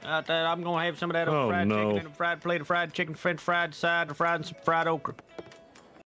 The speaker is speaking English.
I'm gonna have some of that Oh, fried no. chicken and a fried plate of fried chicken, French fried side, and some fried okra.